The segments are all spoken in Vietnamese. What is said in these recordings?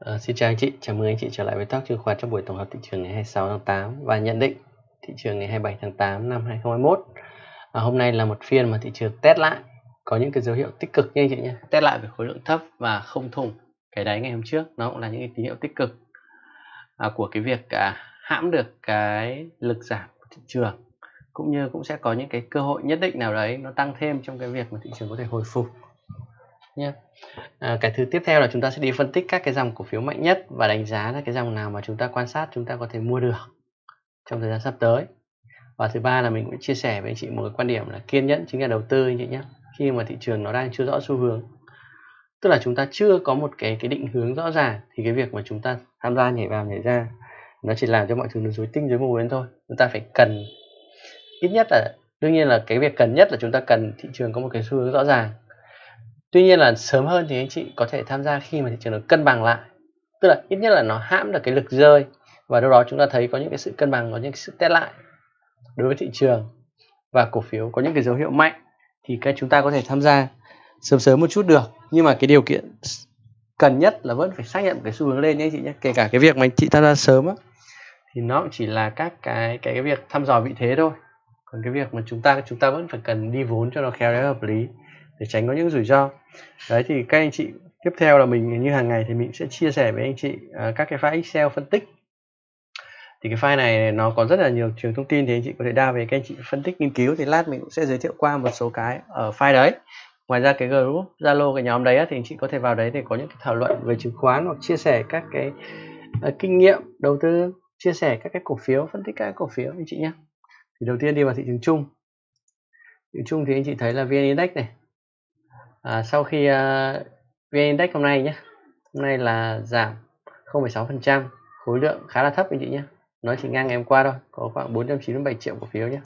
Xin chào anh chị, chào mừng anh chị trở lại với Talk chứng khoán trong buổi tổng hợp thị trường ngày 26 tháng 8 và nhận định thị trường ngày 27 tháng 8 năm 2021. Hôm nay là một phiên mà thị trường test lại, có những cái dấu hiệu tích cực nha anh chị nhé. Test lại với khối lượng thấp và không thủng cái đáy ngày hôm trước, nó cũng là những cái tín hiệu tích cực của cái việc hãm được cái lực giảm của thị trường, cũng như cũng sẽ có những cái cơ hội nhất định nào đấy nó tăng thêm trong cái việc mà thị trường có thể hồi phục nhé. Cái thứ tiếp theo là chúng ta sẽ đi phân tích các cái dòng cổ phiếu mạnh nhất và đánh giá là cái dòng nào mà chúng ta quan sát chúng ta có thể mua được trong thời gian sắp tới. Và thứ ba là mình cũng chia sẻ với anh chị một cái quan điểm là kiên nhẫn chính là đầu tư anh chị nhé. Khi mà thị trường nó đang chưa rõ xu hướng, tức là chúng ta chưa có một cái định hướng rõ ràng, thì cái việc mà chúng ta tham gia nhảy vào nhảy ra nó chỉ làm cho mọi thứ nó rối tinh rối mù lên thôi. Chúng ta phải cần ít nhất là, đương nhiên là cái việc cần nhất là chúng ta cần thị trường có một cái xu hướng rõ ràng. Tuy nhiên là sớm hơn thì anh chị có thể tham gia khi mà thị trường nó cân bằng lại, tức là ít nhất là nó hãm được cái lực rơi, và đâu đó chúng ta thấy có những cái sự cân bằng, có những cái sự test lại đối với thị trường và cổ phiếu có những cái dấu hiệu mạnh, thì chúng ta có thể tham gia sớm một chút được. Nhưng mà cái điều kiện cần nhất là vẫn phải xác nhận cái xu hướng lên nhé anh chị nhé. Kể cả cái việc mà anh chị tham gia sớm á, thì nó cũng chỉ là các cái việc thăm dò vị thế thôi. Còn cái việc mà chúng ta vẫn phải cần đi vốn cho nó khéo léo hợp lý để tránh có những rủi ro. Đấy, thì các anh chị tiếp theo là mình như hàng ngày thì mình sẽ chia sẻ với anh chị các cái file Excel phân tích. Thì cái file này nó có rất là nhiều trường thông tin, thì anh chị có thể đao về các anh chị phân tích nghiên cứu. Thì lát mình cũng sẽ giới thiệu qua một số cái ở file đấy. Ngoài ra cái group Zalo, cái nhóm đấy thì anh chị có thể vào đấy để có những cái thảo luận về chứng khoán, hoặc chia sẻ các cái kinh nghiệm đầu tư, chia sẻ các cái cổ phiếu, phân tích các cái cổ phiếu anh chị nhé. Thì đầu tiên đi vào thị trường chung. Thị trường chung thì anh chị thấy là VN Index này, sau khi VN Index hôm nay nhé, hôm nay là giảm 0,6%, khối lượng khá là thấp anh chị nhé, nó chỉ ngang ngày hôm qua thôi, có khoảng 497 triệu cổ phiếu nhé.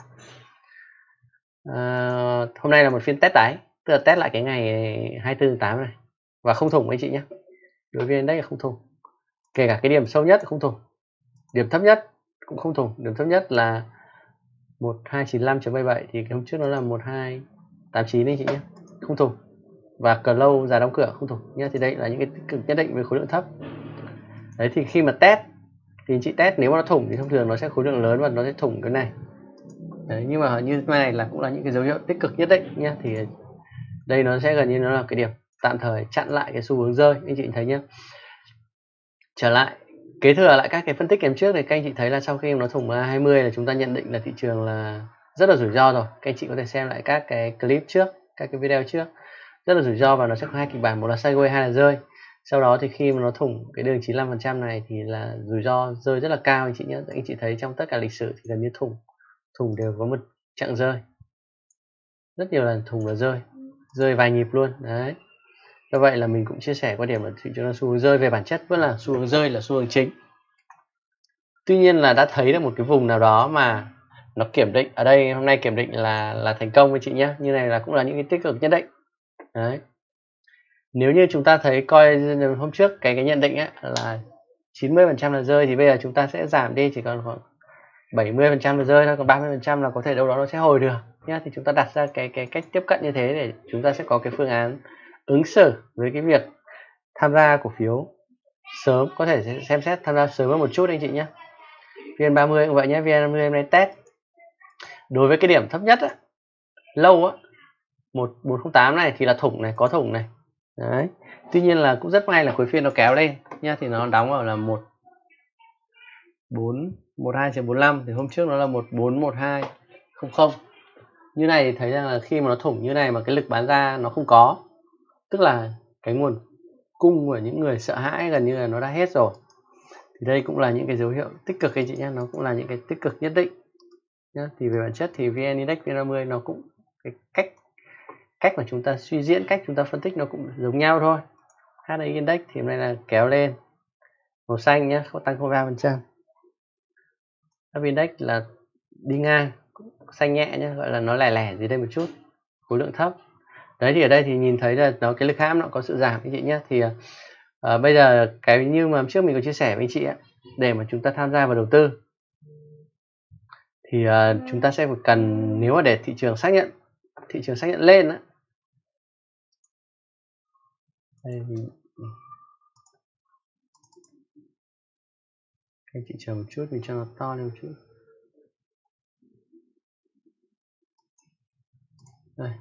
Hôm nay là một phiên test đáy, tức là test lại cái ngày 24 tháng 8 này và không thủng anh chị nhé. Đối với index là không thủng, kể cả cái điểm sâu nhất không thủng, điểm thấp nhất cũng không thủng. Điểm thấp nhất là 1295.77 thì cái hôm trước nó là 1289 anh chị nhé, không thủng. Và close giá đóng cửa không thủng nhé. Thì đây là những cái tích cực nhất định với khối lượng thấp. Đấy, thì khi mà test thì anh chị test, nếu mà nó thủng thì thông thường nó sẽ khối lượng lớn và nó sẽ thủng cái này. Đấy, nhưng mà như thế này là cũng là những cái dấu hiệu tích cực nhất định nhé. Thì đây nó sẽ gần như nó là cái điểm tạm thời chặn lại cái xu hướng rơi anh chị thấy nhé. Trở lại kế thừa lại các cái phân tích kèm trước thì các anh chị thấy là sau khi nó thủng MA20 là chúng ta nhận định là thị trường là rất là rủi ro rồi. Các anh chị có thể xem lại các cái clip trước, các cái video trước, rất là rủi ro, và nó sẽ có hai kịch bản, một là sideways, hai là rơi. Sau đó thì khi mà nó thủng cái đường 95% này thì là rủi ro rơi rất là cao anh chị nhé. Anh chị thấy trong tất cả lịch sử thì gần như thủng đều có một chặng rơi, rất nhiều lần thủng và rơi vài nhịp luôn. Đấy, do vậy là mình cũng chia sẻ quan điểm là thị trường là xu hướng rơi, về bản chất vẫn là xu hướng rơi là xu hướng chính. Tuy nhiên là đã thấy được một cái vùng nào đó mà nó kiểm định ở đây, hôm nay kiểm định là thành công anh chị nhé. Như này là cũng là những cái tích cực nhất định. Đấy, nếu như chúng ta thấy coi hôm trước cái nhận định ấy là 90% là rơi, thì bây giờ chúng ta sẽ giảm đi chỉ còn khoảng 70% là rơi thôi, còn 30% là có thể đâu đó nó sẽ hồi được nhé. Thì chúng ta đặt ra cái cách tiếp cận như thế để chúng ta sẽ có cái phương án ứng xử với cái việc tham gia cổ phiếu sớm, có thể xem xét tham gia sớm hơn một chút anh chị nhé. VN30 cũng vậy nhé. VN30 hôm nay test đối với cái điểm thấp nhất á, lâu á, 1408 này thì là thủng này, có thủng này. Đấy, tuy nhiên là cũng rất may là cuối phiên nó kéo lên nhá, thì nó đóng ở là 1412.45, thì hôm trước nó là 141200. Như này thì thấy rằng là khi mà nó thủng như này mà cái lực bán ra nó không có, tức là cái nguồn cung của những người sợ hãi gần như là nó đã hết rồi, thì đây cũng là những cái dấu hiệu tích cực anh chị nhé, nó cũng là những cái tích cực nhất định nhá. Thì về bản chất thì VN Index, VN30 nó cũng cái cách mà chúng ta suy diễn, cách chúng ta phân tích nó cũng giống nhau thôi. HNX Index thì hôm nay là kéo lên màu xanh nhé, có tăng 0,3%. HNX Index là đi ngang xanh nhẹ nhé, gọi là nó lẻ lẻ dưới đây một chút, khối lượng thấp. Đấy, thì ở đây thì nhìn thấy là nó cái lực hãm nó có sự giảm anh chị nhé. Thì bây giờ cái như mà trước mình có chia sẻ với anh chị ấy, để mà chúng ta tham gia vào đầu tư thì chúng ta sẽ cần, nếu mà để thị trường xác nhận lên á, đây thì Kênh thị trường một chút, mình cho nó to lên một chút. Đây.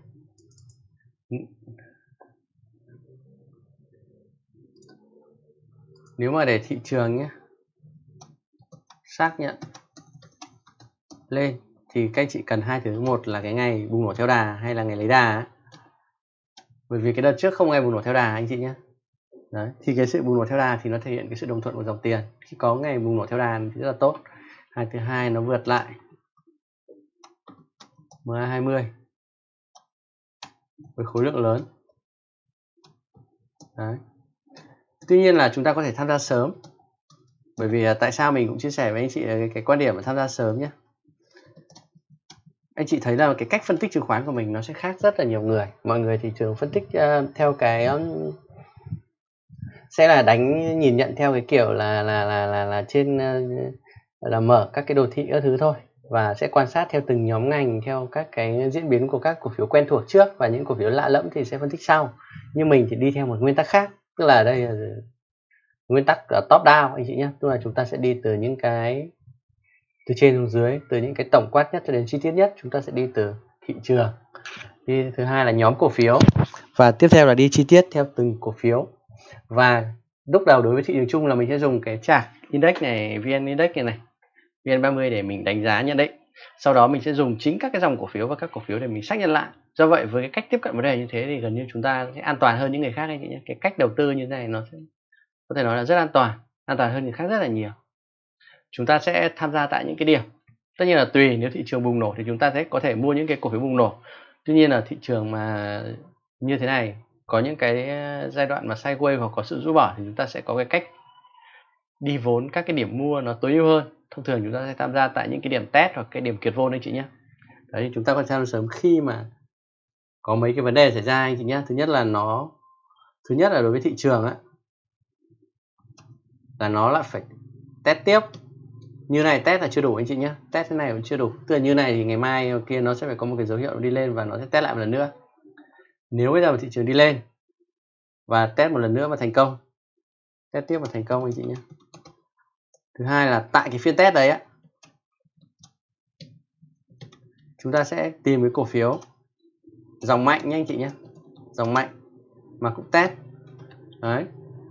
Nếu mà để thị trường nhé xác nhận lên thì các anh chị cần hai thứ. Một là cái ngày bùng nổ theo đà hay là ngày lấy đà ấy. Bởi vì cái đợt trước không ngày bùng nổ theo đà anh chị nhé. Đấy, thì cái sự bùng nổ theo đà thì nó thể hiện cái sự đồng thuận của dòng tiền. Khi có ngày bùng nổ theo đà thì rất là tốt. Thứ hai nó vượt lại MA20 với khối lượng lớn. Đấy. Tuy nhiên là chúng ta có thể tham gia sớm. Bởi vì tại sao mình cũng chia sẻ với anh chị cái quan điểm là tham gia sớm nhé. Anh chị thấy là cái cách phân tích chứng khoán của mình nó sẽ khác rất là nhiều người. Mọi người thì thường phân tích theo cái sẽ là nhìn nhận theo cái kiểu là trên là mở các cái đồ thị các thứ thôi, và sẽ quan sát theo từng nhóm ngành, theo các cái diễn biến của các cổ phiếu quen thuộc trước, và những cổ phiếu lạ lẫm thì sẽ phân tích sau. Nhưng mình thì đi theo một nguyên tắc khác, tức là đây là nguyên tắc top down anh chị nhé, tức là chúng ta sẽ đi từ những cái từ trên xuống dưới, từ những cái tổng quát nhất cho đến chi tiết nhất. Chúng ta sẽ đi từ thị trường, đi thứ hai là nhóm cổ phiếu, và tiếp theo là đi chi tiết theo từng cổ phiếu. Và lúc đầu đối với thị trường chung là mình sẽ dùng cái chart index này, VN Index này, VN30 để mình đánh giá nhận định. Sau đó mình sẽ dùng chính các cái dòng cổ phiếu và các cổ phiếu để mình xác nhận lại. Do vậy với cái cách tiếp cận vấn đề như thế thì gần như chúng ta sẽ an toàn hơn những người khác anh chị nhé. Cái cách đầu tư như thế này nó sẽ có thể nói là rất an toàn hơn người khác rất là nhiều. Chúng ta sẽ tham gia tại những cái điểm, tất nhiên là tùy, nếu thị trường bùng nổ thì chúng ta sẽ có thể mua những cái cổ phiếu bùng nổ. Tuy nhiên là thị trường mà như thế này, có những cái giai đoạn mà sideways hoặc có sự rũ bỏ thì chúng ta sẽ có cái cách đi vốn các cái điểm mua nó tối ưu hơn. Thông thường chúng ta sẽ tham gia tại những cái điểm test hoặc cái điểm kiệt vốn anh chị nhé. Đấy, chúng ta có thể tham gia sớm khi mà có mấy cái vấn đề xảy ra anh chị nhé. Thứ nhất là đối với thị trường ấy, là nó lại phải test tiếp. Như này test là chưa đủ anh chị nhé, test thế này cũng chưa đủ. Tức là như này thì ngày mai kia nó sẽ phải có một cái dấu hiệu đi lên và nó sẽ test lại một lần nữa. Nếu bây giờ thị trường đi lên và test một lần nữa và thành công, test tiếp và thành công anh chị nhé. Thứ hai là tại cái phiên test đấy á, chúng ta sẽ tìm cái cổ phiếu dòng mạnh nhé anh chị nhé, dòng mạnh mà cũng test. Đấy.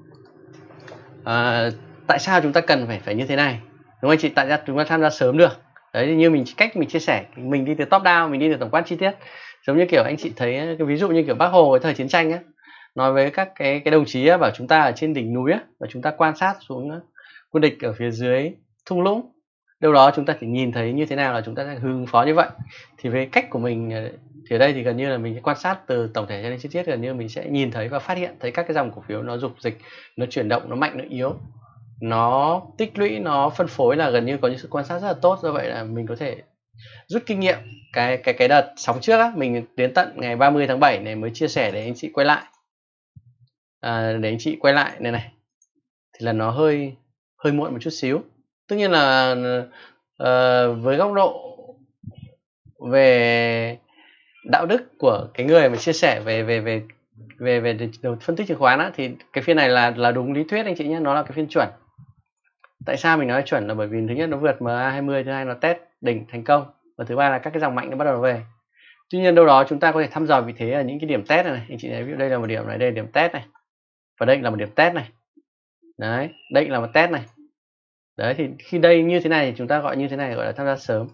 Tại sao chúng ta cần phải như thế này, đúng không anh chị? Tại sao chúng ta tham gia sớm được? Đấy, như cách mình chia sẻ, mình đi từ top down, mình đi từ tổng quát chi tiết. Giống như kiểu anh chị thấy cái ví dụ như kiểu Bác Hồ cái thời chiến tranh á, nói với các cái đồng chí á, bảo chúng ta ở trên đỉnh núi á, và chúng ta quan sát xuống quân địch ở phía dưới thung lũng. Đâu đó chúng ta chỉ nhìn thấy như thế nào là chúng ta sẽ hướng phó như vậy. Thì với cách của mình thì ở đây thì gần như là mình sẽ quan sát từ tổng thể cho đến chi tiết, gần như mình sẽ nhìn thấy và phát hiện thấy các cái dòng cổ phiếu nó dục dịch, nó chuyển động, nó mạnh, nó yếu, nó tích lũy, nó phân phối, là gần như có những sự quan sát rất là tốt. Do vậy là mình có thể rút kinh nghiệm. Cái đợt sóng trước á, mình đến tận ngày 30 tháng 7 này mới chia sẻ để anh chị quay lại, này thì là nó hơi muộn một chút xíu. Tất nhiên là với góc độ về đạo đức của cái người mà chia sẻ về phân tích chứng khoán á, thì cái phiên này là đúng lý thuyết anh chị nhé, nó là cái phiên chuẩn. Tại sao mình nói chuẩn là bởi vì thứ nhất nó vượt MA20, thứ hai nó test đỉnh thành công, và thứ ba là các cái dòng mạnh nó bắt đầu về. Tuy nhiên đâu đó chúng ta có thể thăm dò vị thế ở những cái điểm test này, anh chị thấy, ví dụ đây là một điểm này, đây là điểm test này, và đây là một điểm test này. Đấy, đây là một test này. Đấy, thì khi đây như thế này thì chúng ta gọi như thế này gọi là tham gia sớm.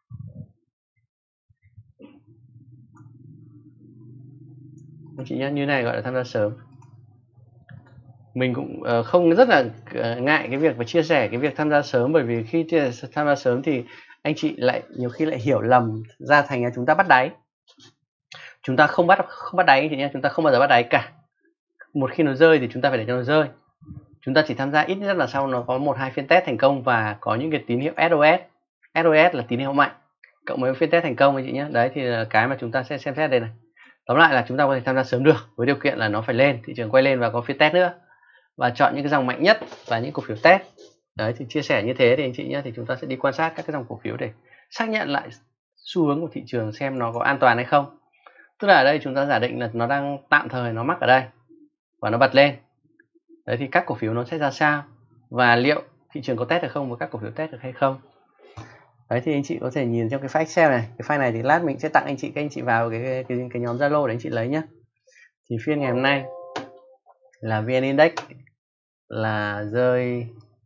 Anh chị nhé, như này gọi là tham gia sớm. Mình cũng không rất là ngại cái việc và chia sẻ cái việc tham gia sớm, bởi vì khi tham gia sớm thì anh chị lại nhiều khi lại hiểu lầm ra thành là chúng ta bắt đáy. Chúng ta không bắt đáy anh chị nhé, chúng ta không bao giờ bắt đáy cả. Một khi nó rơi thì chúng ta phải để cho nó rơi. Chúng ta chỉ tham gia ít nhất là sau nó có 1-2 phiên test thành công và có những cái tín hiệu SOS. SOS là tín hiệu mạnh cộng với phiên test thành công anh chị nhé. Đấy thì là cái mà chúng ta sẽ xem xét đây này. Tóm lại là chúng ta có thể tham gia sớm được, với điều kiện là nó phải lên, thị trường quay lên và có phiên test nữa, và chọn những cái dòng mạnh nhất và những cổ phiếu test. Đấy thì chia sẻ như thế thì anh chị nhé, thì chúng ta sẽ đi quan sát các cái dòng cổ phiếu để xác nhận lại xu hướng của thị trường xem nó có an toàn hay không. Tức là ở đây chúng ta giả định là nó đang tạm thời nó mắc ở đây và nó bật lên. Đấy thì các cổ phiếu nó sẽ ra sao, và liệu thị trường có test được không và các cổ phiếu test được hay không. Đấy thì anh chị có thể nhìn trong cái file Excel này. Cái file này thì lát mình sẽ tặng anh chị, các anh chị vào cái nhóm Zalo để anh chị lấy nhé. Thì phiên ngày hôm nay là VN Index là rơi,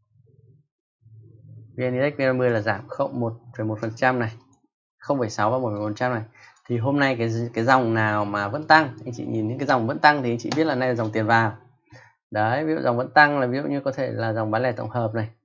VN Index VN30 là giảm 1,1% này, 0,6 và 1,1% này. Thì hôm nay cái dòng nào mà vẫn tăng, anh chị nhìn những cái dòng vẫn tăng thì anh chị biết là đây là dòng tiền vào. Đấy, ví dụ dòng vẫn tăng là ví dụ như có thể là dòng bán lẻ tổng hợp này,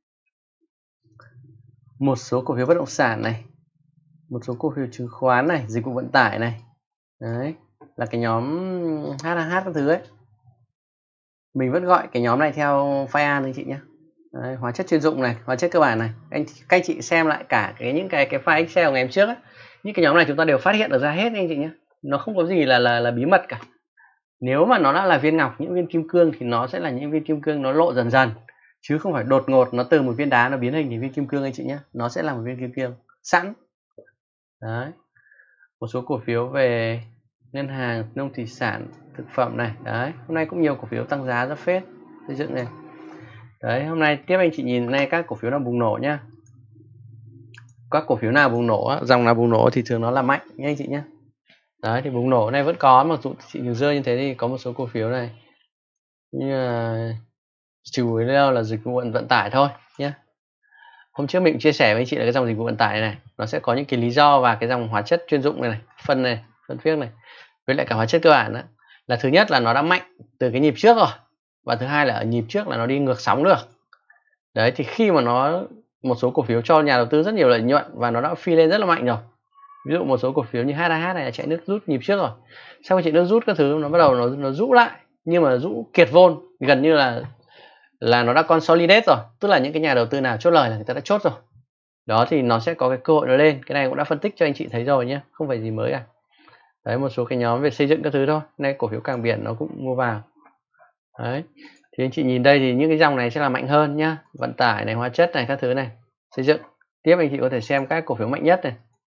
một số cổ phiếu bất động sản này, một số cổ phiếu chứng khoán này, dịch vụ vận tải này. Đấy, là cái nhóm HH các thứ ấy. Mình vẫn gọi cái nhóm này theo file an anh chị nhé. Đấy, hóa chất chuyên dụng này, hóa chất cơ bản này. Các anh chị xem lại cả những cái file Excel ngày hôm trước ấy. Những cái nhóm này chúng ta đều phát hiện được ra hết anh chị nhé. Nó không có gì là bí mật cả. Nếu mà nó đã là viên ngọc, những viên kim cương thì nó sẽ là những viên kim cương nó lộ dần dần, chứ không phải đột ngột nó từ một viên đá nó biến hình thành viên kim cương anh chị nhé. Nó sẽ là một viên kim cương sẵn. Đấy, một số cổ phiếu về ngân hàng, nông thủy sản, thực phẩm này. Đấy, hôm nay cũng nhiều cổ phiếu tăng giá rất phết, xây dựng này. Đấy, hôm nay tiếp anh chị nhìn nay các cổ phiếu nào bùng nổ nhá. Các cổ phiếu nào bùng nổ, dòng nào bùng nổ thì thường nó là mạnh nha anh chị nhé. Đấy thì bùng nổ này vẫn có, mặc dù thị trường rơi như thế thì có một số cổ phiếu này như là chủ yếu là dịch vụ vận tải thôi nhé. Hôm trước mình chia sẻ với anh chị là cái dòng dịch vụ vận tải này nó sẽ có những cái lý do, và cái dòng hóa chất chuyên dụng này, phân phiếc này, với lại cả hóa chất cơ bản đó, là thứ nhất là nó đã mạnh từ cái nhịp trước rồi, và thứ hai là ở nhịp trước là nó đi ngược sóng được. Đấy thì khi mà một số cổ phiếu cho nhà đầu tư rất nhiều lợi nhuận và nó đã phi lên rất là mạnh rồi. Ví dụ một số cổ phiếu như HAH này là chạy nước rút nhịp trước rồi, sau khi chạy nước rút các thứ nó bắt đầu nó rũ lại, nhưng mà rũ kiệt vốn, gần như là nó đã consolidate rồi, tức là những cái nhà đầu tư nào chốt lời là người ta đã chốt rồi. Đó thì nó sẽ có cái cơ hội nó lên. Cái này cũng đã phân tích cho anh chị thấy rồi nhé, không phải gì mới cả. Đấy, một số cái nhóm về xây dựng các thứ thôi. Nay cổ phiếu Cảng Biển nó cũng mua vào. Đấy, thì anh chị nhìn đây thì những cái dòng này sẽ là mạnh hơn nhá, vận tải này, hóa chất này, các thứ này, xây dựng. Tiếp anh chị có thể xem các cổ phiếu mạnh nhất này.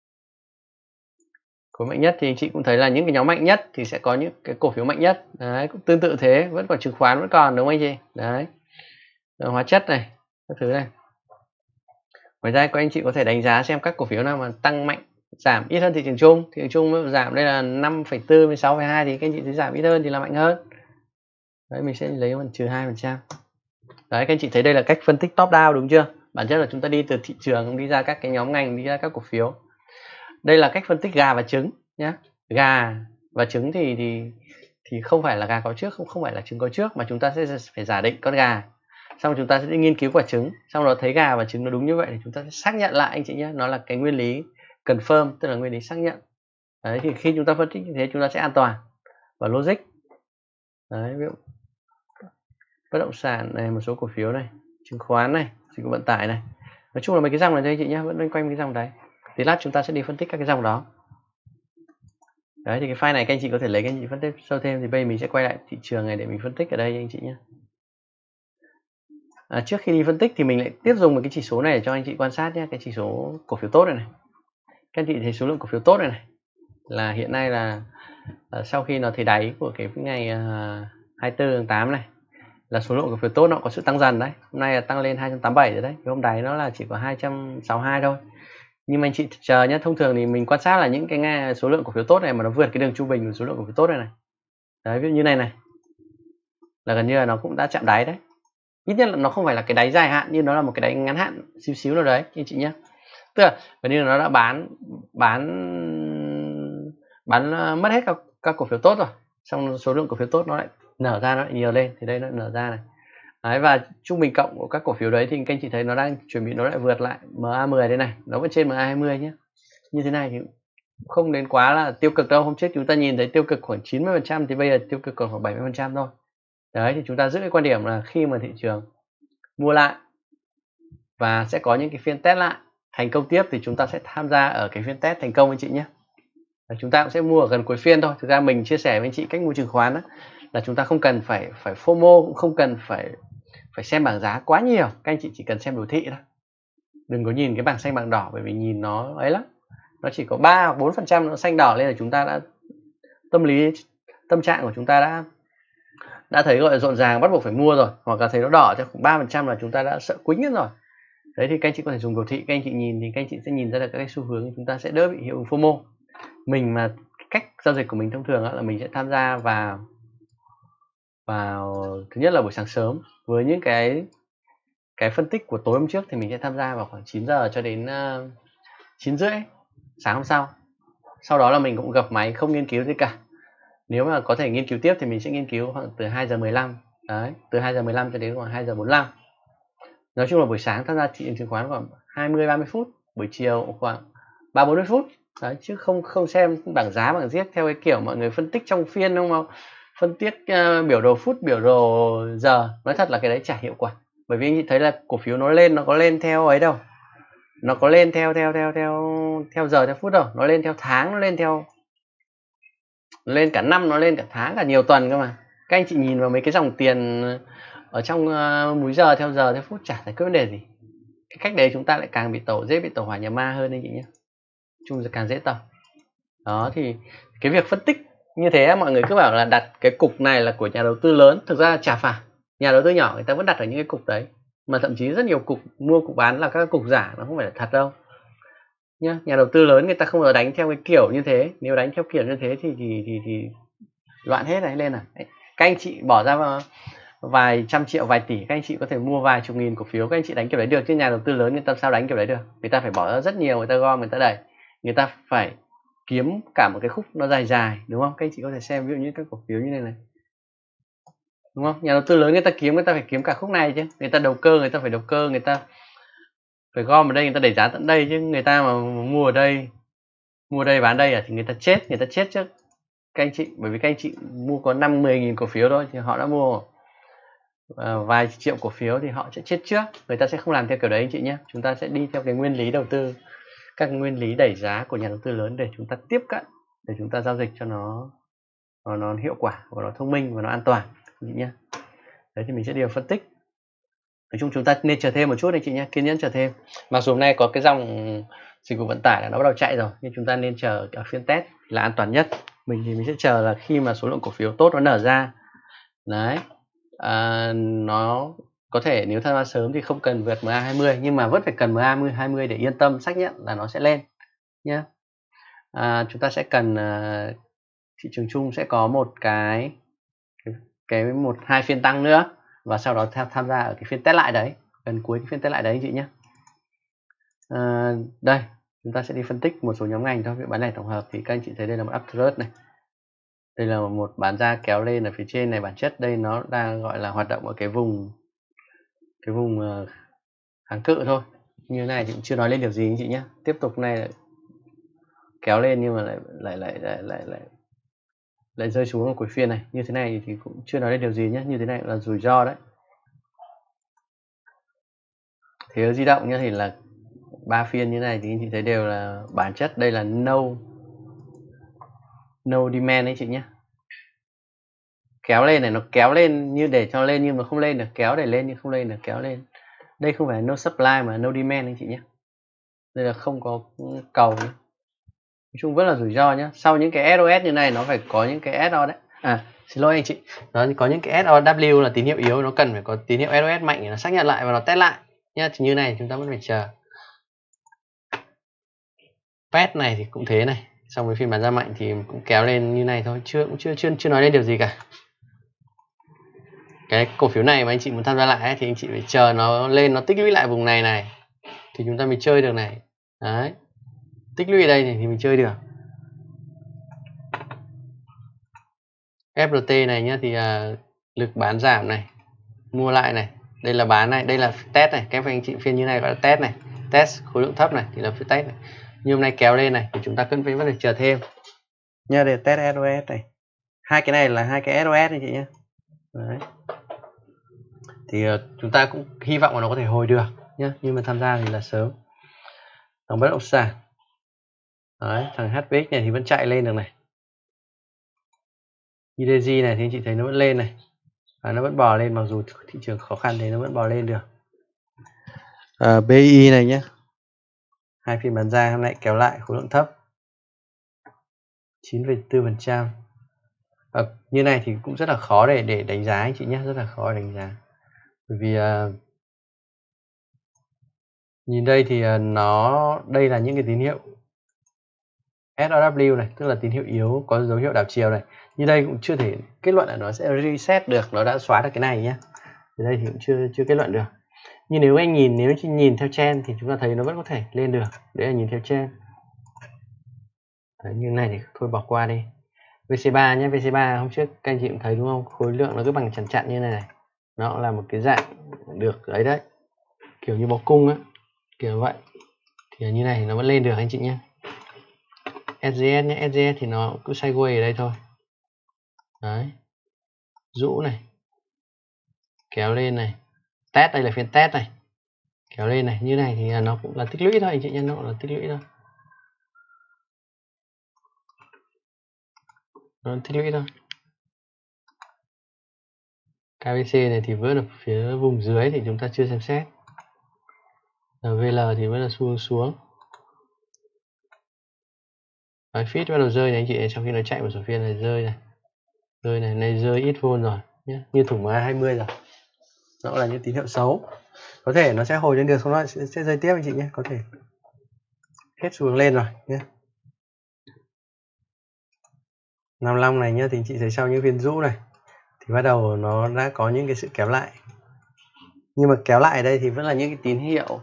Cổ mạnh nhất thì anh chị cũng thấy là những cái nhóm mạnh nhất thì sẽ có những cái cổ phiếu mạnh nhất. Đấy, cũng tương tự thế, vẫn còn chứng khoán vẫn còn, đúng không anh chị? Đấy, rồi hóa chất này, các thứ này. Ngoài ra các anh chị có thể đánh giá xem các cổ phiếu nào mà tăng mạnh, giảm ít hơn thị trường chung. Thị trường chung giảm đây là 5,4 với 6,2 thì các anh chị thấy giảm ít hơn thì là mạnh hơn. Đấy, mình sẽ lấy phần trừ 2%. Đấy, các anh chị thấy đây là cách phân tích top down đúng chưa? Bản chất là chúng ta đi từ thị trường đi ra các cái nhóm ngành, đi ra các cổ phiếu. Đây là cách phân tích gà và trứng nhé. Gà và trứng thì không phải là gà có trước, không phải là trứng có trước, mà chúng ta sẽ phải giả định con gà. Xong chúng ta sẽ đi nghiên cứu quả trứng, xong đó thấy gà và trứng nó đúng như vậy thì chúng ta sẽ xác nhận lại anh chị nhé, nó là cái nguyên lý confirm, tức là nguyên lý xác nhận. Đấy thì khi chúng ta phân tích như thế chúng ta sẽ an toàn và logic. Đấy, ví dụ bất động sản này, một số cổ phiếu này, chứng khoán này, dịch vụ vận tải này, nói chung là mấy cái dòng này thôi anh chị nhé, vẫn loanh quanh cái dòng đấy. Thì lát chúng ta sẽ đi phân tích các cái dòng đó. Đấy thì cái file này các anh chị có thể lấy các anh chị phân tích sâu thêm. Thì bây giờ mình sẽ quay lại thị trường này để mình phân tích ở đây anh chị nhé. Trước khi đi phân tích thì mình lại tiếp dùng một cái chỉ số này để cho anh chị quan sát nhé, cái chỉ số cổ phiếu tốt này này. Các anh chị thấy số lượng cổ phiếu tốt này là hiện nay là sau khi nó thấy đáy của cái ngày 24 tháng 8 này, là số lượng cổ phiếu tốt nó có sự tăng dần đấy. Hôm nay là tăng lên 287 rồi đấy. Cái hôm đáy nó là chỉ có 262 thôi. Nhưng mà anh chị chờ nhé, thông thường thì mình quan sát là những cái số lượng cổ phiếu tốt này mà nó vượt cái đường trung bình của số lượng cổ phiếu tốt này. Đấy, ví dụ như này là gần như là nó cũng đã chạm đáy đấy. Ít nhất là nó không phải là cái đáy dài hạn, nhưng nó là một cái đáy ngắn hạn xíu xíu nào đấy anh chị nhé. Tức là gần như là nó đã bán mất hết các cổ phiếu tốt rồi, xong số lượng cổ phiếu tốt nó lại nở ra, nó lại nhiều lên. Thì đây nó nở ra này. Đấy, và trung bình cộng của các cổ phiếu đấy thì các anh chị thấy nó đang chuẩn bị nó lại vượt lại MA10 đây này, nó vẫn trên MA20 nhé. Như thế này thì không đến quá là tiêu cực đâu. Hôm trước chúng ta nhìn thấy tiêu cực khoảng 90% thì bây giờ tiêu cực còn khoảng 70% thôi. Đấy thì chúng ta giữ cái quan điểm là khi mà thị trường mua lại và sẽ có những cái phiên test lại thành công tiếp thì chúng ta sẽ tham gia ở cái phiên test thành công anh chị nhé. Chúng ta cũng sẽ mua ở gần cuối phiên thôi. Thực ra mình chia sẻ với anh chị cách mua chứng khoán đó, là chúng ta không cần phải FOMO, cũng không cần phải xem bảng giá quá nhiều. Các anh chị chỉ cần xem đồ thị thôi. Đừng có nhìn cái bảng xanh bảng đỏ, bởi vì nhìn nó ấy lắm. Nó chỉ có 3-4% nó xanh đỏ lên là chúng ta đã tâm trạng của chúng ta đã thấy gọi là rộn ràng bắt buộc phải mua rồi, hoặc là thấy nó đỏ cho khoảng 3% là chúng ta đã sợ quýnh rồi. Đấy thì các anh chị có thể dùng đồ thị, các anh chị nhìn thì các anh chị sẽ nhìn ra được các cái xu hướng, chúng ta sẽ đỡ bị hiệu ứng FOMO. Mình mà cách giao dịch của mình thông thường là mình sẽ tham gia vào thứ nhất là buổi sáng sớm với những cái phân tích của tối hôm trước, thì mình sẽ tham gia vào khoảng 9 giờ cho đến 9 rưỡi sáng hôm sau. Sau đó là mình cũng gập máy không nghiên cứu gì cả. Nếu mà có thể nghiên cứu tiếp thì mình sẽ nghiên cứu khoảng từ 2 giờ 15. Đấy, từ 2 giờ 15 cho đến khoảng 2 giờ 45. Nói chung là buổi sáng tham gia thị trường chứng khoán khoảng 20-30 phút, buổi chiều khoảng 30-40 phút. Đấy, chứ không xem bảng giá bảng giết theo cái kiểu mọi người phân tích trong phiên, đúng không? Phân tích biểu đồ phút, biểu đồ giờ. Nói thật là cái đấy chả hiệu quả. Bởi vì anh chị thấy là cổ phiếu nó lên, nó có lên theo ấy đâu. Nó có lên theo giờ theo phút đâu, nó lên theo tháng, nó lên cả năm, nó lên cả tháng, cả nhiều tuần cơ mà. Các anh chị nhìn vào mấy cái dòng tiền ở trong múi giờ theo phút chả giải quyết vấn đề gì. Cái cách đấy chúng ta lại càng dễ bị tẩu hỏa nhà ma hơn anh chị nhé. Chung là càng dễ tẩu. Đó thì cái việc phân tích như thế mọi người cứ bảo là đặt cái cục này là của nhà đầu tư lớn, thực ra chả phải. Nhà đầu tư nhỏ người ta vẫn đặt ở những cái cục đấy, mà thậm chí rất nhiều cục mua cục bán là các cục giả, nó không phải là thật đâu nhá. Nhà đầu tư lớn người ta không bao giờ đánh theo cái kiểu như thế. Nếu đánh theo kiểu như thế thì loạn hết này lên này. Các anh chị bỏ ra vài trăm triệu, vài tỷ, các anh chị có thể mua vài chục nghìn cổ phiếu, các anh chị đánh kiểu đấy được, chứ nhà đầu tư lớn người ta sao đánh kiểu đấy được. Người ta phải bỏ ra rất nhiều, người ta gom, người ta đẩy, người ta phải kiếm cả một cái khúc nó dài, đúng không? Các anh chị có thể xem ví dụ như các cổ phiếu như này, đúng không? Nhà đầu tư lớn người ta phải kiếm cả khúc này chứ. Người ta đầu cơ, người ta phải đầu cơ, người ta phải gom ở đây, người ta đẩy giá tận đây, chứ người ta mà mua ở đây, mua đây bán đây thì người ta chết trước các anh chị. Bởi vì các anh chị mua có 5-10 nghìn cổ phiếu thôi, thì họ đã mua vài triệu cổ phiếu thì họ sẽ chết trước. Người ta sẽ không làm theo kiểu đấy anh chị nhé. Chúng ta sẽ đi theo cái nguyên lý đầu tư, các nguyên lý đẩy giá của nhà đầu tư lớn để chúng ta tiếp cận, để chúng ta giao dịch cho nó hiệu quả, và nó thông minh và nó an toàn anh chị nhé. Đấy thì mình sẽ điều phân tích. Nói chung chúng ta nên chờ thêm một chút anh chị nhé, kiên nhẫn chờ thêm. Mặc dù hôm nay có cái dòng dịch vụ vận tải là nó bắt đầu chạy rồi, nhưng chúng ta nên chờ ở phiên test là an toàn nhất. Mình thì mình sẽ chờ là khi mà số lượng cổ phiếu tốt nó nở ra. Đấy, nó có thể nếu tham gia sớm thì không cần vượt MA20, nhưng mà vẫn phải cần MA20 để yên tâm xác nhận là nó sẽ lên nhé. Chúng ta sẽ cần thị trường chung sẽ có một cái 1-2 phiên tăng nữa, và sau đó tham gia ở cái phiên test lại đấy, gần cuối cái phiên test lại đấy anh chị nhé. Đây chúng ta sẽ đi phân tích một số nhóm ngành thôi. Việc bán lẻ tổng hợp thì các anh chị thấy đây là một uptrend này, đây là một bán ra kéo lên ở phía trên này. Bản chất đây nó đang gọi là hoạt động ở cái vùng kháng cự thôi. Như này thì cũng chưa nói lên điều gì anh chị nhé. Tiếp tục này lại kéo lên nhưng mà lại rơi xuống ở cuối phiên này. Như thế này thì cũng chưa nói lên điều gì nhé. Như thế này là rủi ro đấy. Thế giới di động nhé, thì là 3 phiên như này thì anh chị thấy đều là bản chất đây là no demand đấy chị nhé. Kéo lên này, nó kéo lên như để cho lên nhưng mà không lên được, kéo để lên nhưng không lên được, kéo lên. Đây không phải no supply mà no demand anh chị nhé. Đây là không có cầu nhé. Nói chung rất là rủi ro nhé. Sau những cái SOS như này nó phải có những cái SO đấy. Xin lỗi anh chị, nó có những cái SOW là tín hiệu yếu, nó cần phải có tín hiệu SOS mạnh để nó xác nhận lại và nó test lại nhé. Thì như này chúng ta vẫn phải chờ. PET này thì cũng thế này, xong với phiên bán ra mạnh thì cũng kéo lên như này thôi, chưa nói lên điều gì cả. Cái cổ phiếu này mà anh chị muốn tham gia lại ấy, thì anh chị phải chờ nó lên, nó tích lũy lại vùng này thì chúng ta mới chơi được này. Đấy, tích lũy ở đây thì mình chơi được. FRT này nhá, thì lực bán giảm này, mua lại này, đây là bán này, đây là test này. Các anh chị phiên như này gọi là test này, test khối lượng thấp này thì là phiên test này. Như hôm nay kéo lên này thì chúng ta cần phải vẫn phải chờ thêm nha, để test SOS này. Hai cái này là hai cái SOS này chị nhé. Đấy, thì chúng ta cũng hy vọng là nó có thể hồi được nhé, nhưng mà tham gia thì là sớm. Dòng bất động sản, đấy, thằng HPX này thì vẫn chạy lên được này. IDG này thì anh chị thấy nó vẫn lên này, và nó vẫn bò lên, mặc dù thị trường khó khăn thì nó vẫn bò lên được. BI này nhé, hai phiên bán ra hôm nay kéo lại khối lượng thấp 9,4%. Như này thì cũng rất là khó để đánh giá anh chị nhé, rất là khó để đánh giá. Bởi vì nhìn đây thì đây là những cái tín hiệu SOW này, tức là tín hiệu yếu có dấu hiệu đảo chiều này. Như đây cũng chưa thể kết luận là nó sẽ reset được, nó đã xóa được cái này nhé. Thì đây thì cũng chưa kết luận được. Nhưng nếu anh nhìn theo trend thì chúng ta thấy nó vẫn có thể lên được. Đấy là nhìn theo trend. Đấy, như này thì thôi bỏ qua đi. VC3 nhé, VC3 hôm trước các anh chị cũng thấy đúng không? Khối lượng nó cứ bằng chặn như này. Nó là một cái dạng được ấy đấy. Kiểu như bó cung á, kiểu vậy. Thì như này thì nó vẫn lên được anh chị nhé. SGS nhé, SGS thì nó cứ sideways ở đây thôi. Đấy. Rũ này. Kéo lên này. Test, đây là phiên test này. Kéo lên này, như này thì nó cũng là tích lũy thôi anh chị nhé, nó cũng là tích lũy thôi. Nó tích lũy thôi. KBC này thì vớt ở phía vùng dưới thì chúng ta chưa xem xét. VL thì vẫn là xu hướng xuống. Đấy, fit bắt đầu rơi này anh chị, sau khi nó chạy một số phiên này rơi này. Này rơi ít vôn rồi nhé, như thủng MA20 rồi. Nó là những tín hiệu xấu. Có thể nó sẽ hồi lên được, xong nó sẽ rơi tiếp anh chị nhé, có thể hết xu hướng lên rồi nhé. 55 này nhá, thì anh chị thấy sau những phiên rũ này thì bắt đầu nó đã có những cái sự kéo lại. Nhưng mà kéo lại ở đây thì vẫn là những cái tín hiệu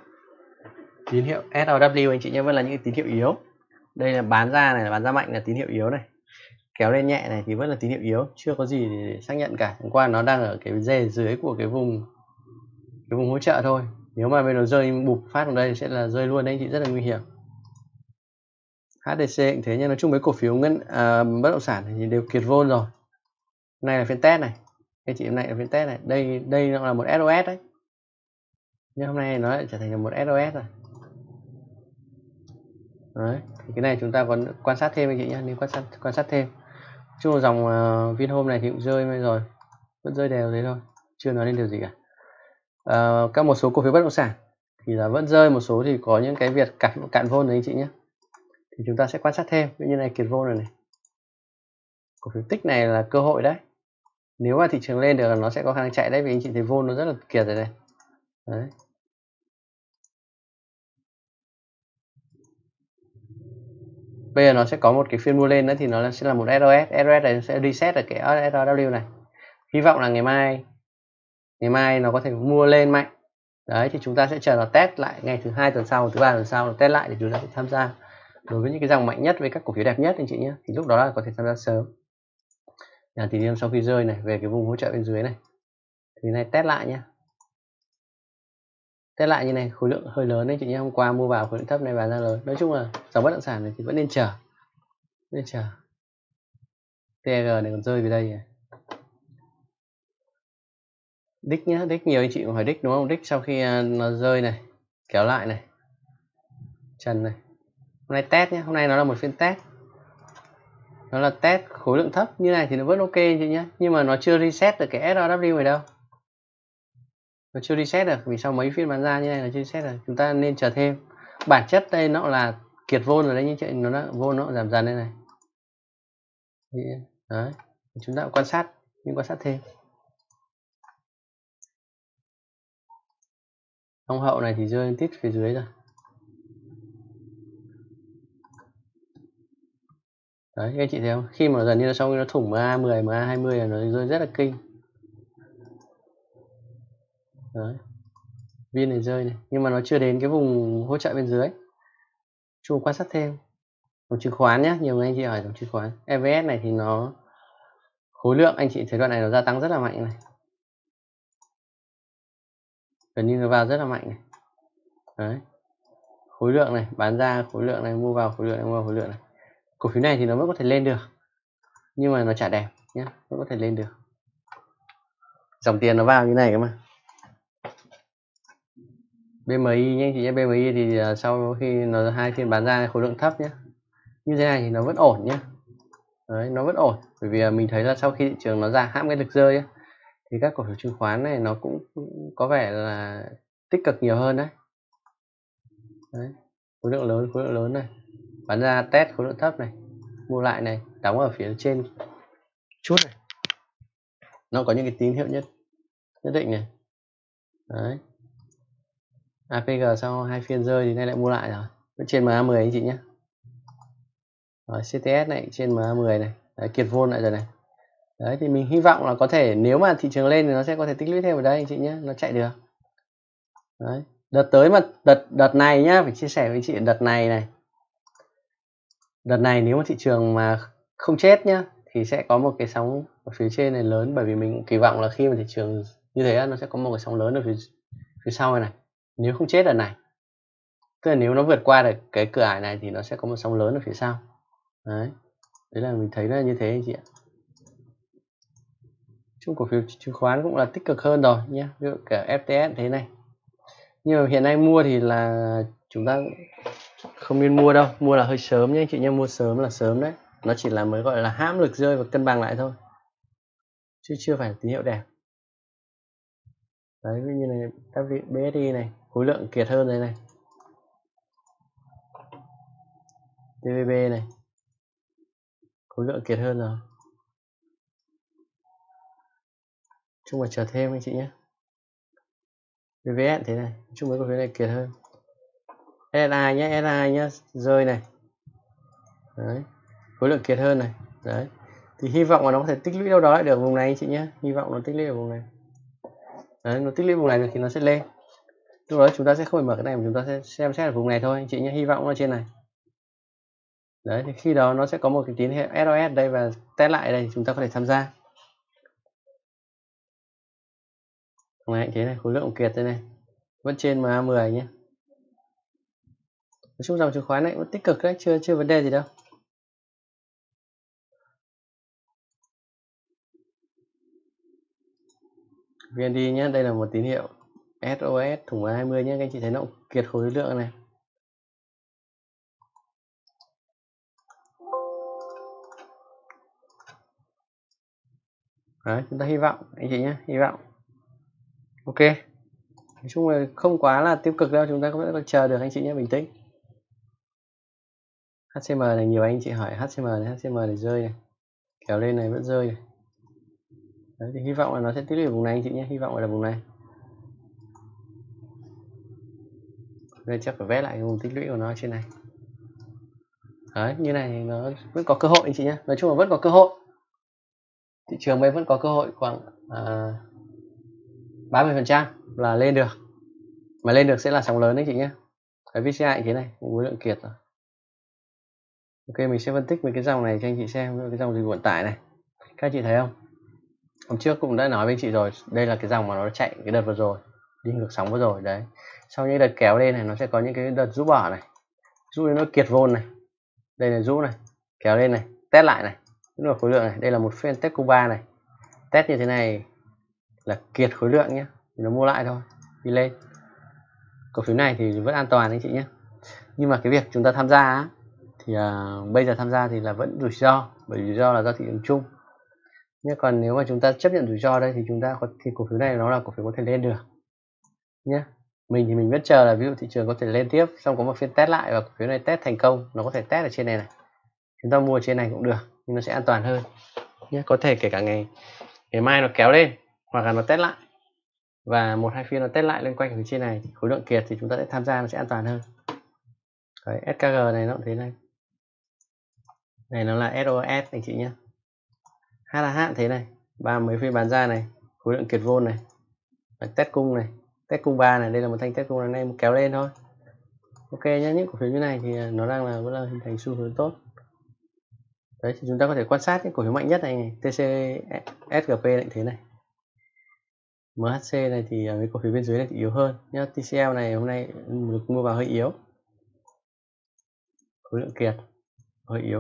SOW anh chị nhé, vẫn là những cái tín hiệu yếu. Đây là bán ra này, là bán ra mạnh là tín hiệu yếu này. Kéo lên nhẹ này thì vẫn là tín hiệu yếu, chưa có gì để xác nhận cả. Hôm qua nó đang ở cái rê dưới của cái vùng hỗ trợ thôi. Nếu mà bên nó rơi bụp phát vào đây sẽ là rơi luôn đấy anh chị, rất là nguy hiểm. HDC cũng thế, nhưng nói chung với cổ phiếu bất động sản thì đều kiệt vôn rồi. Hôm nay là phiên test này, anh chị, hôm nay là phiên test này. Đây nó là một SOS đấy, nhưng hôm nay nó lại trở thành một SOS rồi. Đấy, thì cái này chúng ta còn quan sát thêm anh chị nhé, nên quan sát thêm. Chung là dòng Vinhome này thì cũng rơi rồi, vẫn rơi đều thế thôi, chưa nói lên điều gì cả. Các một số cổ phiếu bất động sản thì là vẫn rơi, một số thì có những cái việc cạn vôn đấy anh chị nhé, thì chúng ta sẽ quan sát thêm. Như này kiệt vôn này, cổ phiếu tích này là cơ hội đấy, nếu mà thị trường lên được là nó sẽ có khả năng chạy đấy, vì anh chị thấy vôn nó rất là kiệt rồi này. Đấy. Bây giờ nó sẽ có một cái phiên mua lên nữa thì nó sẽ là một SOS này sẽ reset ở cái SOW này. Hy vọng là ngày mai nó có thể mua lên mạnh. Đấy, thì chúng ta sẽ chờ nó test lại ngày thứ 2 tuần sau, thứ 3 tuần sau nó test lại để chúng ta sẽ tham gia. Đối với những cái dòng mạnh nhất với các cổ phiếu đẹp nhất anh chị nhé, thì lúc đó là có thể tham gia sớm. Thì sau khi rơi này về cái vùng hỗ trợ bên dưới này thì này test lại nhé. Test lại như này, khối lượng hơi lớn đấy chị nhé. Hôm qua mua vào khối lượng thấp này bán ra lớn. Nói chung là dòng bất động sản này thì vẫn nên chờ. TG này còn rơi về đây này. Đích nhá, đích nhiều anh chị cũng hỏi đích đúng không? Đích sau khi nó rơi này, kéo lại này, trần này. Hôm nay test nhé, hôm nay nó là một phiên test. Nó là test khối lượng thấp như này thì nó vẫn ok anh chị nhé, nhưng mà nó chưa reset được cái SOW này đâu. Nó chưa reset được, vì sau mấy phiên bán ra như này là chưa reset được. Chúng ta nên chờ thêm. Bản chất đây nó là kiệt vôn rồi đấy như chị, nó đã vôn nó giảm dần đây này. Đấy, chúng ta cũng quan sát thêm. Ông hậu này thì rơi tít phía dưới rồi. Đấy, các anh chị thấy không? Khi mà gần như là sau khi nó thủng MA10, MA20 là nó rơi rất là kinh. Đấy. Viên này rơi này, nhưng mà nó chưa đến cái vùng hỗ trợ bên dưới. Chúng quan sát thêm. Dòng chứng khoán nhé, nhiều người anh chị hỏi dòng chứng khoán. EVS này thì nó khối lượng anh chị thấy đoạn này nó gia tăng rất là mạnh này. Gần như nó vào rất là mạnh này. Đấy. Khối lượng này, bán ra khối lượng này, mua vào khối lượng này, mua vào khối lượng này. Cổ phiếu này thì nó vẫn có thể lên được, nhưng mà nó chả đẹp nhé, vẫn có thể lên được. Dòng tiền nó vào như này cơ mà. BMI nhé chị nhé, BMI thì sau khi nó hai phiên bán ra khối lượng thấp nhé, như thế này thì nó vẫn ổn nhé. Đấy, nó vẫn ổn, bởi vì mình thấy là sau khi thị trường nó ra hãm cái lực rơi ấy, thì các cổ phiếu chứng khoán này nó cũng có vẻ là tích cực nhiều hơn đấy. Đấy, khối lượng lớn này, bán ra test khối lượng thấp này, mua lại này, đóng ở phía trên chút này, nó có những cái tín hiệu nhất định này. Đấy, APG sau 2 phiên rơi thì nay lại mua lại rồi, vẫn trên MA10 anh chị nhé. Rồi, CTS này trên MA10 này. Đấy, kiệt vôn lại rồi này. Đấy thì mình hy vọng là có thể nếu mà thị trường lên thì nó sẽ có thể tích lũy thêm ở đây anh chị nhé, nó chạy được. Đấy, đợt tới mà đợt này nhá, phải chia sẻ với chị đợt này nếu mà thị trường mà không chết nhá thì sẽ có một cái sóng ở phía trên này lớn, bởi vì mình kỳ vọng là khi mà thị trường như thế nó sẽ có một cái sóng lớn ở phía sau này. Nếu không chết đợt này, tức là nếu nó vượt qua được cái cửa ải này thì nó sẽ có một sóng lớn ở phía sau. Đấy là mình thấy là như thế anh chị ạ. Chung cổ phiếu chứng khoán cũng là tích cực hơn rồi nhé, ví dụ cả FTS thế này. Nhưng mà hiện nay mua thì là chúng ta không nên mua đâu, mua là hơi sớm nhé anh chị nhé, mua sớm là sớm đấy, nó chỉ là mới gọi là hãm lực rơi và cân bằng lại thôi, chứ chưa phải là tín hiệu đẹp. Đấy, ví như này BSI này, khối lượng kiệt hơn đây này, TVB này, khối lượng kiệt hơn rồi, chung là chờ thêm anh chị nhé. VVS thế này, chung với cổ phiếu này kiệt hơn. SI nhé, rơi này. Đấy, khối lượng kiệt hơn này. Đấy, thì hy vọng là nó có thể tích lũy đâu đó lại được vùng này anh chị nhé, hy vọng nó tích lũy ở vùng này. Đấy, nó tích lũy vùng này được thì nó sẽ lên, lúc đó chúng ta sẽ không phải mở cái này mà chúng ta sẽ xem xét ở vùng này thôi anh chị nhé, hy vọng nó trên này. Đấy, thì khi đó nó sẽ có một cái tín hiệu SOS đây và test lại đây, chúng ta có thể tham gia. Này thế này, khối lượng kiệt đây này, vẫn trên MA10 nhé. Nói chung dòng chứng khoán này cũng tích cực đấy, chưa vấn đề gì đâu. VND nhé, đây là một tín hiệu SOS thủng MA20 nhé, các anh chị thấy nó kiệt khối lượng này. Đấy, chúng ta hy vọng anh chị nhé, hy vọng. Ok, nói chung là không quá là tiêu cực đâu, chúng ta vẫn còn chờ được anh chị nhé, bình tĩnh. HCM này, nhiều anh chị hỏi HCM này rơi này, kéo lên này vẫn rơi này. Đấy, thì hy vọng là nó sẽ tích lũy ở vùng này anh chị nhé, hy vọng là vùng này. Đây chắc phải vẽ lại vùng tích lũy của nó trên này. Đấy, như này thì nó vẫn có cơ hội anh chị nhé, nói chung là vẫn có cơ hội. Thị trường bây vẫn có cơ hội khoảng 30% là lên được, mà lên được sẽ là sóng lớn đấy chị nhé. Cái VCI thế này khối lượng kiệt rồi. Ok, mình sẽ phân tích mấy cái dòng này cho anh chị xem, cái dòng dịch vụ vận tải này, các anh chị thấy không, hôm trước cũng đã nói với anh chị rồi, đây là cái dòng mà nó chạy cái đợt vừa rồi, đi ngược sóng vừa rồi đấy. Sau những đợt kéo lên này nó sẽ có những cái đợt rũ bỏ này, rũ đến nó kiệt vôn này, đây là rũ này, kéo lên này, test lại này, tức là khối lượng này, đây là một phiên test Cuba này, test như thế này là kiệt khối lượng nhé, thì nó mua lại thôi, đi lên. Cổ phiếu này thì vẫn an toàn anh chị nhé, nhưng mà cái việc chúng ta tham gia á, thì bây giờ tham gia thì là vẫn rủi ro, bởi rủi ro là do thị trường chung nhé. Còn nếu mà chúng ta chấp nhận rủi ro đây thì chúng ta có, thì cổ phiếu này nó là cổ phiếu có thể lên được nhé. Mình thì mình vẫn chờ là ví dụ thị trường có thể lên tiếp, xong có một phiên test lại và cổ phiếu này test thành công, nó có thể test ở trên này này, chúng ta mua trên này cũng được, nhưng nó sẽ an toàn hơn nhé. Có thể kể cả ngày mai nó kéo lên hoặc là nó test lại và 1-2 phiên nó test lại lên quanh ở trên này, khối lượng kiệt thì chúng ta sẽ tham gia, nó sẽ an toàn hơn. Đấy, SKG này nó cũng thế này, này nó là SOS anh chị nhé. HAH thế này, mấy phiên bán ra này, khối lượng kiệt vôn này, test cung này, test cung 3 này, đây là một thanh test cung này, nay kéo lên thôi. Ok nhé, những cổ phiếu như này thì nó đang là vẫn là hình thành xu hướng tốt. Đấy thì chúng ta có thể quan sát những cổ phiếu mạnh nhất này, TC SGP này thế này, MHC này thì mấy cổ phiếu bên dưới này thì yếu hơn nhá. TCL này hôm nay được mua vào hơi yếu, khối lượng kiệt hơi yếu.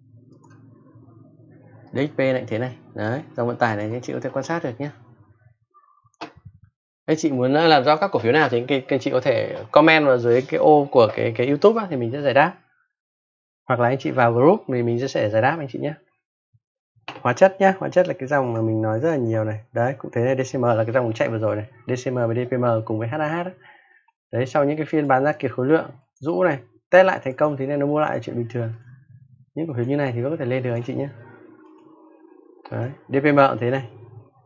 DXP này thế này, đấy dòng vận tải này anh chị có thể quan sát được nhé. Anh chị muốn làm rõ các cổ phiếu nào thì anh chị có thể comment vào dưới cái ô của cái YouTube á, thì mình sẽ giải đáp, hoặc là anh chị vào group thì mình sẽ giải đáp anh chị nhé. Hóa chất nhé, hóa chất là cái dòng mà mình nói rất là nhiều này, đấy cũng thế này, DCM là cái dòng chạy vừa rồi này, DCM và DPM cùng với HAH đấy. Đấy, sau những cái phiên bán ra kiệt khối lượng, rũ này, test lại thành công thì nên nó mua lại là chuyện bình thường. Những cổ phiếu như này thì vẫn có thể lên được anh chị nhé. Đấy, DPM cũng thế này,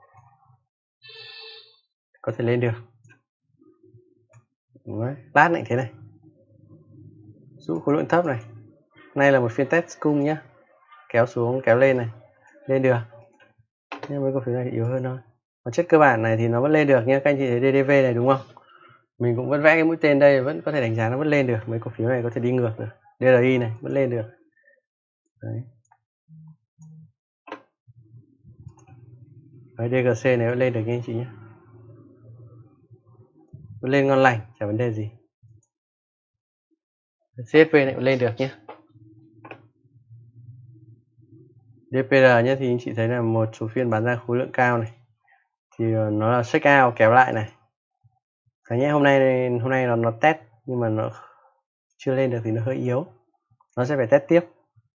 có thể lên được. Đấy, lát này thế này, rũ khối lượng thấp này. Nay là một phiên test cung nhá, kéo xuống kéo lên này, lên được. Nhưng mấy cổ phiếu này thì yếu hơn thôi. Còn chất cơ bản này thì nó vẫn lên được nha. Các anh chị thấy DDV này đúng không? Mình cũng vẫn vẽ cái mũi tên đây, vẫn có thể đánh giá nó vẫn lên được. Mấy cổ phiếu này có thể đi ngược được. DRI này vẫn lên được. Đấy. Đấy, DGC này vẫn lên được nha anh chị nhé. Vẫn lên ngon lành, chả vấn đề gì. CSP này cũng lên được nhé. DPR nhé, thì anh chị thấy là một số phiên bán ra khối lượng cao này, thì nó là check out kéo lại này. Cái nhé, hôm nay nó test nhưng mà nó chưa lên được thì nó hơi yếu, nó sẽ phải test tiếp.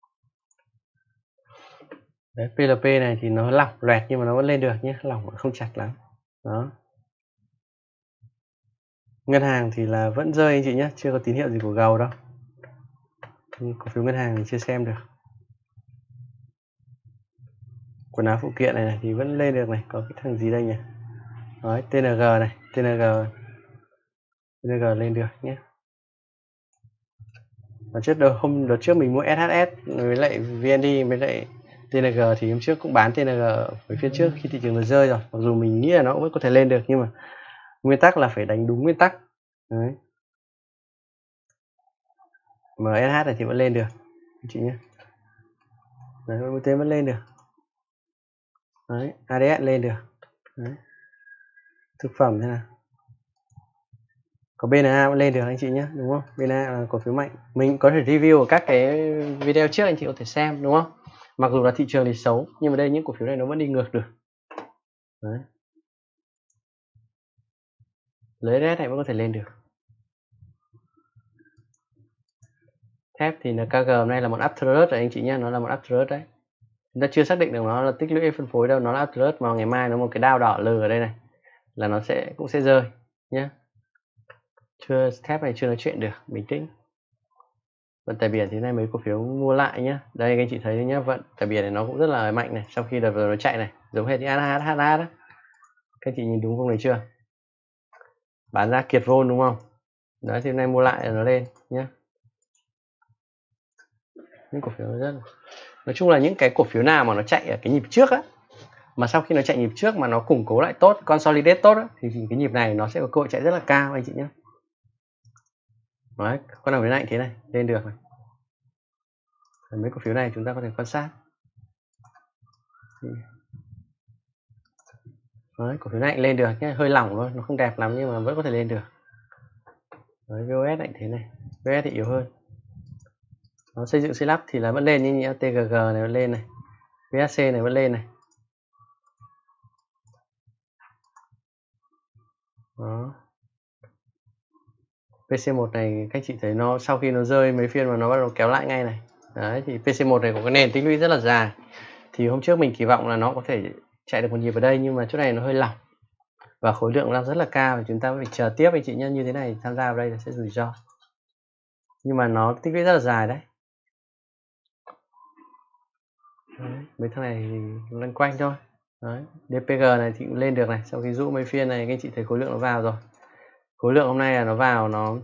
Đấy, PLP này thì nó lỏng loẹt nhưng mà nó vẫn lên được nhé, lỏng không chặt lắm. Đó. Ngân hàng thì là vẫn rơi anh chị nhé, chưa có tín hiệu gì của gầu đâu. Cổ phiếu ngân hàng thì chưa xem được. Quần áo phụ kiện này thì vẫn lên được này, có cái thằng gì đây nhỉ? Đấy, TNG này, TNG lên được nhé. Đợt trước mình mua SHS với lại VND với lại TNG thì hôm trước cũng bán TNG với phiên trước khi thị trường nó rơi rồi. Mặc dù mình nghĩ là nó cũng vẫn có thể lên được nhưng mà nguyên tắc là phải đánh đúng nguyên tắc. Đấy. MSH này thì vẫn lên được anh chị nhé. Đấy, MT vẫn lên được. Đấy, ADS lên được. Đấy. Thực phẩm thế nào? Có BNA vẫn lên được anh chị nhé, đúng không? BNA là cổ phiếu mạnh. Mình có thể review ở các cái video trước, anh chị có thể xem, đúng không? Mặc dù là thị trường thì xấu nhưng mà đây những cổ phiếu này nó vẫn đi ngược được. Đấy. Lấy RS này vẫn có thể lên được. Thép thì là KG hôm nay là một afterrest rồi anh chị nhé, nó là một afterrest đấy. Chúng ta chưa xác định được nó là tích lũy phân phối đâu, nó là afterrest mà ngày mai nó một cái đao đỏ lừ ở đây này là nó cũng sẽ rơi nhé. Thép này chưa nói chuyện được, bình tĩnh. Vận tải biển thì nay mấy cổ phiếu mua lại nhé. Đây các anh chị thấy nhé, vận tải biển này nó cũng rất là mạnh này, sau khi đợt vừa nó chạy này, giống hệt như HH đó. Các anh chị nhìn đúng không này chưa? Bán ra kiệt vôn đúng không? Đấy thì hôm nay mua lại là nó lên nhé. Những cổ phiếu rất, nói chung là những cái cổ phiếu nào mà nó chạy ở cái nhịp trước á, mà sau khi nó chạy nhịp trước mà nó củng cố lại tốt, consolidate tốt á, thì cái nhịp này nó sẽ có cơ hội chạy rất là cao anh chị nhé. Đấy, con nào với lạnh thế này lên được này. Mấy cổ phiếu này chúng ta có thể quan sát. Đấy, cổ phiếu này lên được nhé, hơi lỏng thôi, nó không đẹp lắm nhưng mà vẫn có thể lên được. Đấy, VOS lại thế này, VOS thì yếu hơn. Nó xây dựng xây lắp thì là vẫn lên, như TGG này vẫn lên này, VSC này vẫn lên này. Đó. PC1 này các chị thấy nó sau khi nó rơi mấy phiên mà nó bắt đầu kéo lại ngay này. Đấy thì PC1 này có cái nền tích lũy rất là dài. Thì hôm trước mình kỳ vọng là nó có thể chạy được một nhịp ở đây nhưng mà chỗ này nó hơi lỏng và khối lượng đang rất là cao, thì chúng ta phải chờ tiếp anh chị nhân, như thế này tham gia vào đây là sẽ rủi ro. Nhưng mà nó tích lũy rất là dài đấy. Đấy, mấy thằng này thì loanh quanh thôi. Đấy, DPG này thì cũng lên được này, sau khi rũ mấy phiên này các anh chị thấy khối lượng nó vào rồi. Khối lượng hôm nay là nó vào, nó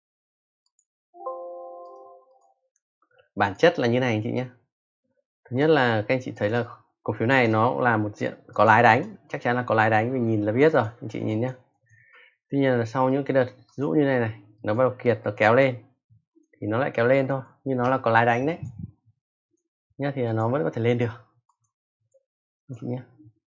bản chất là như này anh chị nhé. Thứ nhất là các anh chị thấy là cổ phiếu này nó cũng là một diện có lái đánh, chắc chắn là có lái đánh, mình nhìn là biết rồi anh chị nhìn nhé. Tuy nhiên là sau những cái đợt rũ như này này, nó bắt đầu kiệt, nó kéo lên thì nó lại kéo lên thôi, nhưng nó là có lái đánh đấy nhá, thì nó vẫn có thể lên được anh chị nhé.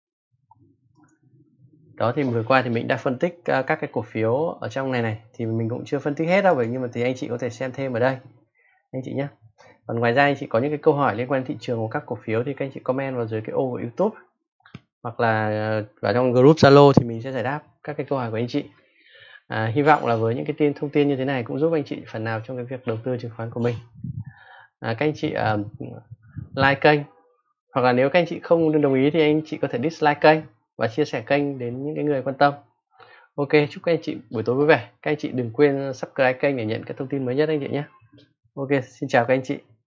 Đó thì vừa qua thì mình đã phân tích các cái cổ phiếu ở trong này thì mình cũng chưa phân tích hết đâu, nhưng mà thì anh chị có thể xem thêm ở đây anh chị nhé. Còn ngoài ra anh chị có những cái câu hỏi liên quan đến thị trường của các cổ phiếu thì các anh chị comment vào dưới cái ô của YouTube hoặc là vào trong group Zalo thì mình sẽ giải đáp các cái câu hỏi của anh chị. Hy vọng là với những cái thông tin như thế này cũng giúp anh chị phần nào trong cái việc đầu tư chứng khoán của mình. Các anh chị like kênh, hoặc là nếu các anh chị không đồng ý thì anh chị có thể dislike kênh và chia sẻ kênh đến những cái người quan tâm. Ok, chúc các anh chị buổi tối vui vẻ. Các anh chị đừng quên subscribe kênh để nhận các thông tin mới nhất anh chị nhé. Ok, xin chào các anh chị.